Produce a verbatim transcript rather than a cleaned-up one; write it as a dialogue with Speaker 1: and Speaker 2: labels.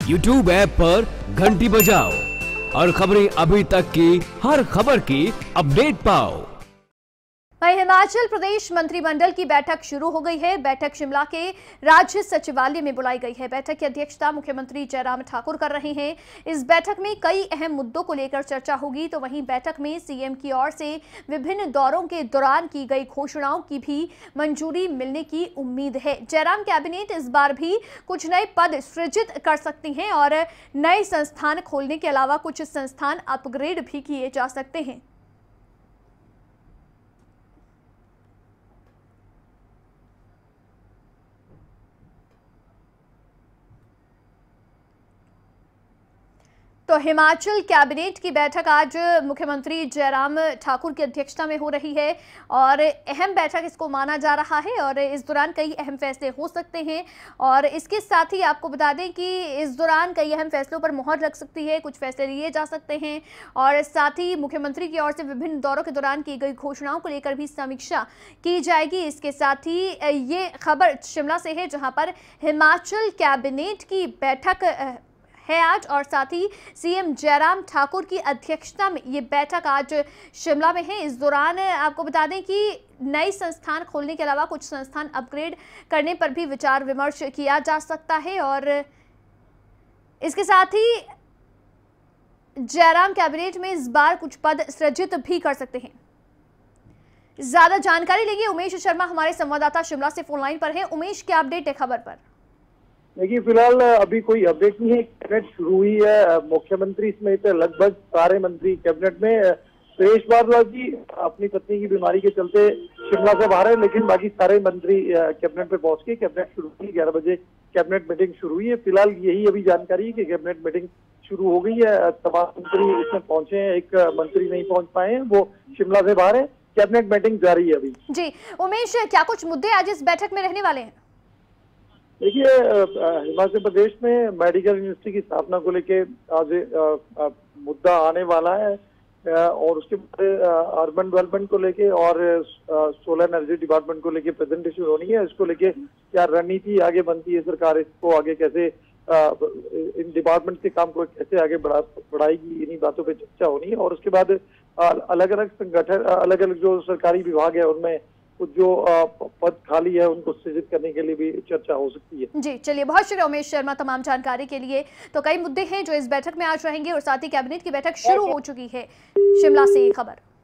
Speaker 1: YouTube app पर घंटी बजाओ और खबरें अभी तक की हर खबर की अपडेट पाओ।
Speaker 2: वहीं हिमाचल प्रदेश मंत्रिमंडल की बैठक शुरू हो गई है। बैठक शिमला के राज्य सचिवालय में बुलाई गई है। बैठक की अध्यक्षता मुख्यमंत्री जयराम ठाकुर कर रहे हैं। इस बैठक में कई अहम मुद्दों को लेकर चर्चा होगी। तो वहीं बैठक में सीएम की ओर से विभिन्न दौरों के दौरान की गई घोषणाओं की भी मंजूरी मिलने की उम्मीद है। जयराम कैबिनेट इस बार भी कुछ नए पद सृजित कर सकती हैं और नए संस्थान खोलने के अलावा कुछ संस्थान अपग्रेड भी किए जा सकते हैं। तो हिमाचल कैबिनेट की बैठक आज मुख्यमंत्री जयराम ठाकुर की अध्यक्षता में हो रही है और अहम बैठक इसको माना जा रहा है और इस दौरान कई अहम फैसले हो सकते हैं। और इसके साथ ही आपको बता दें कि इस दौरान कई अहम फैसलों पर मोहर लग सकती है, कुछ फैसले लिए जा सकते हैं और साथ ही मुख्यमंत्री की ओर से विभिन्न दौरों के दौरान की गई घोषणाओं को लेकर भी समीक्षा की जाएगी। इसके साथ ही ये खबर शिमला से है, जहाँ पर हिमाचल कैबिनेट की बैठक है आज और साथ ही सीएम जयराम ठाकुर की अध्यक्षता में ये बैठक आज शिमला में है। इस दौरान आपको बता दें कि नए संस्थान खोलने के अलावा कुछ संस्थान अपग्रेड करने पर भी विचार विमर्श किया जा सकता है और इसके साथ ही जयराम कैबिनेट में इस बार कुछ पद सृजित भी कर सकते हैं। ज्यादा जानकारी लेंगे उमेश शर्मा, हमारे संवाददाता शिमला से फोन लाइन पर है। उमेश, क्या अपडेट है खबर पर?
Speaker 3: देखिए, फिलहाल अभी कोई अपडेट नहीं है। कैबिनेट शुरू हुई है। मुख्यमंत्री समेत लगभग सारे मंत्री कैबिनेट में। सुरेश भारद्वाज जी अपनी पत्नी की बीमारी के चलते शिमला से बाहर है, लेकिन बाकी सारे मंत्री कैबिनेट पे पहुंच के कैबिनेट शुरू हुई। ग्यारह बजे कैबिनेट मीटिंग शुरू हुई है। फिलहाल यही अभी जानकारी है कि कैबिनेट मीटिंग शुरू हो गई है। तमाम मंत्री इसमें पहुंचे हैं, एक मंत्री नहीं पहुंच पाए हैं, वो शिमला से बाहर है। कैबिनेट मीटिंग जारी है अभी। जी
Speaker 2: उमेश, क्या कुछ मुद्दे आज इस बैठक में रहने वाले हैं?
Speaker 3: देखिए, हिमाचल प्रदेश में मेडिकल यूनिवर्सिटी की स्थापना को लेके आज मुद्दा आने वाला है और उसके बाद अर्बन डेवलपमेंट को लेके और सोलर एनर्जी डिपार्टमेंट को लेके प्रेजेंटेशन होनी है। इसको लेके क्या रणनीति आगे बनती है सरकार, इसको आगे कैसे इन डिपार्टमेंट के काम को कैसे आगे बढ़ा बढ़ाएगी, इन्हीं बातों पे चर्चा होनी है। और उसके बाद अलग अलग संगठन, अलग अलग जो सरकारी विभाग है उनमें कुछ जो पद खाली है उनको सृजित करने के लिए भी चर्चा हो सकती है।
Speaker 2: जी चलिए, बहुत शुक्रिया उमेश शर्मा तमाम जानकारी के लिए। तो कई मुद्दे हैं जो इस बैठक में आज रहेंगे और साथ ही कैबिनेट की बैठक शुरू हो चुकी है। शिमला से खबर।